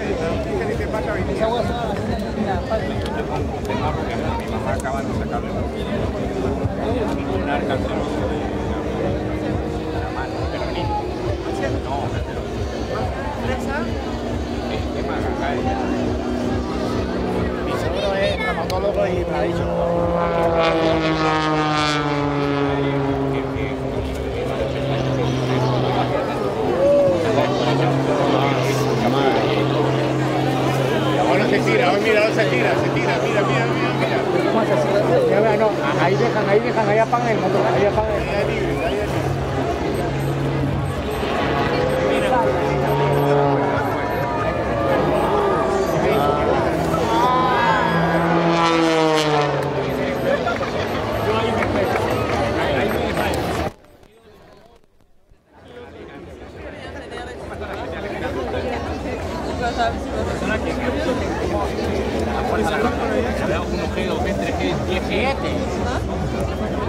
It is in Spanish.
Esa agua es una falta. Mi mamá acaba de sacarle un arca de la mano, pero ni. No, pero. ¿Qué más acá? Mi seguro es traumatólogo y me ha dicho. Se tira, mira, se tira, mira. ¿Cómo se hace? Ya vea, no, ahí dejan, ahí apagan el motor, ahí apagan el motor. Uno G, 2G, 3G, 10G.